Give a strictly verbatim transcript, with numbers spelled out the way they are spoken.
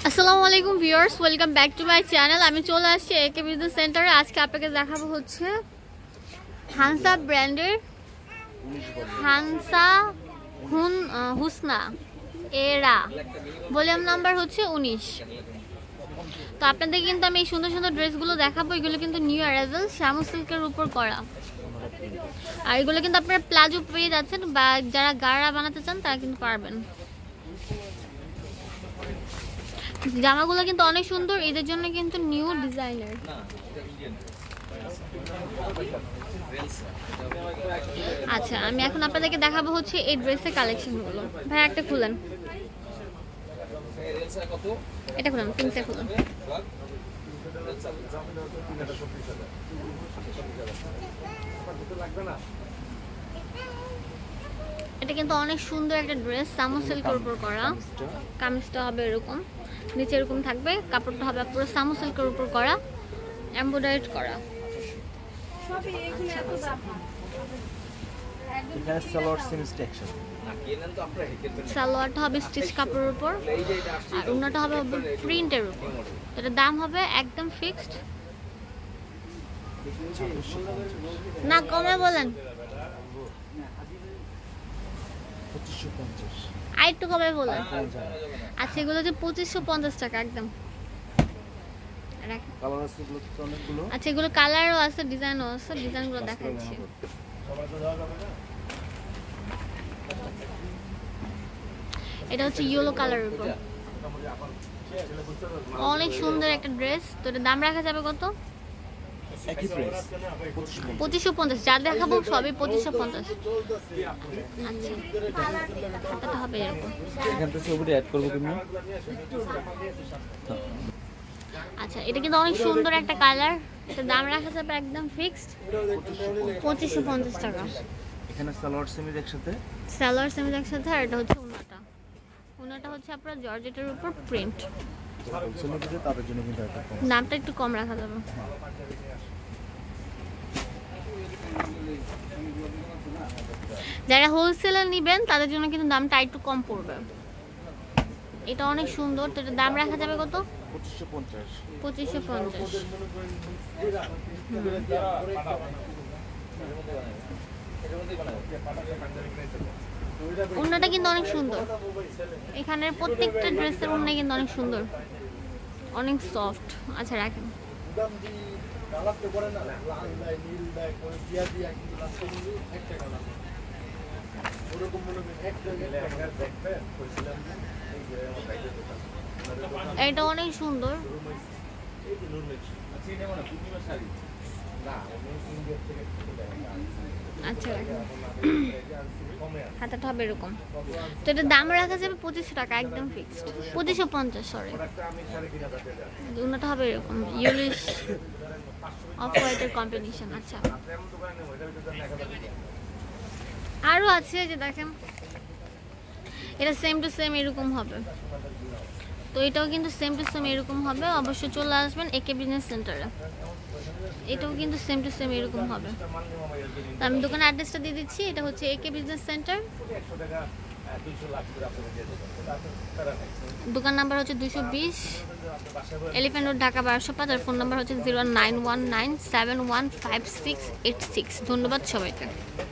আসসালামু আলাইকুম viewers, welcome back to my channel. আমি চলে আসছি একে বিজনেস সেন্টারে। আজকে আপনাকে দেখাবো হচ্ছে হানসা ব্র্যান্ডের হানসা হুন হুসনা এরা ভলিউম নাম্বার হচ্ছে উনিশ। তো আপনাদের কিন্তু আমি এই সুন্দর সুন্দর ড্রেসগুলো দেখাবো। এগুলো কিন্তু নিউ অ্যারাইভাল শ্যামু সিল্কের উপর করা, আর এগুলো কিন্তু আপনারা প্লাজো পেয়ে যাচ্ছেন, বা যারা গাড়া বানাতে চান তারা কিন্তু পারবেন। জামাগুলো কিন্তু অনেক সুন্দর, এদের জন্য কিন্তু নিউ ডিজাইনার। আচ্ছা, আমি এখন আপনাদেরকে দেখাবো হচ্ছে এই ড্রেসের কালেকশনগুলো। ভাই একটা খুলেন, এটা খুলেন, তিনটা খুলেন। এটা কিন্তু অনেক সুন্দর একটা ড্রেস, সামু সিল্কের উপর করা। কামিজটা হবে এরকম, নিচে এরকম থাকবে, কাপড়টা হবে পুরো সামু সিল্কের উপর করা, এমব্রয়ডারি করা। সালোয়ারটা হবে স্টিচ কাপড়ের উপর, আর ওড়নাটা হবে প্রিন্টের উপর। এটার দাম হবে একদম ফিক্সড না, কমে বলেন, আর একটু কমে বলেন। আচ্ছা, এগুলো যে পঁচিশশো পঞ্চাশ টাকা একদম। আচ্ছা, এগুলো কালারও আছে, ডিজাইনও আছে, ডিজাইনগুলো দেখাচ্ছি। এটা হচ্ছে ইয়েলো কালারের উপর, অনেক সুন্দর একটা ড্রেস। তো এটা দাম রাখা যাবে কত? পঁচিশশো পঞ্চাশ। যা দেখাবো সবই পঁচিশশো পঞ্চাশ। আচ্ছা, হবে এরকম। আচ্ছা, এটা কিন্তু অনেক সুন্দর একটা কালার। এটা দাম রাখা যাবে একদম ফিক্সড পঁচিশশো পঞ্চাশ টাকা। এখানে সালোয়ার সেমিজ একসাথে, সালোয়ার সেমিজ একসাথে, আর এটা হচ্ছে ওড়নাটা। ওড়নাটা হচ্ছে আপনার জর্জেটের উপর প্রিন্ট। তাদের জন্য কিন্তু দামটা একটু কম রাখা যাবে। যারা হোলসেলার নেবেন তাদের জন্য কিন্তু দামটা একটু কম পড়বে। এটা অনেক সুন্দর। তো এটার দাম রাখা যাবে কত? পঁচিশশো পঞ্চাশ। পঁচিশশো পঞ্চাশ। ওড়নাটা কিন্তু অনেক সুন্দর। এখানের প্রত্যেকটা ড্রেসের ওড়না কিন্তু অনেক সুন্দর, অনেক সফট। আচ্ছা, রাখেন। এটা অনেক সুন্দর। আচ্ছা, হাতাটা হবে এরকম। তো এটা দাম রাখা যাবে পঁচিশশো টাকা একদম ফিক্সড, পঁচিশশো পঞ্চাশ। সরি, ওড়নাটা হবে এরকম ইয়েলোইশ অফ হোয়াইটের কম্বিনেশন। আচ্ছা, আরও আছে যে দেখেন, এটা সেম টু সেম এরকম হবে। তো এটাও কিন্তু সেম টু সেম এরকম হবে। অবশ্যই চলে আসবেন একে বিজনেস সেন্টারে। এটাও কিন্তু সেম টু সেম এরকম হবে। তো আমি দোকানের অ্যাড্রেসটা দিয়ে দিচ্ছি। এটা হচ্ছে একে বিজনেস সেন্টার, দোকান নাম্বার হচ্ছে দুশো বিশ, এলিফ্যান্ট রোড, ঢাকা বারোশো পাঁচ। আর ফোন নাম্বার হচ্ছে zero nine one nine seven one five six eight six. ধন্যবাদ সবাইকে।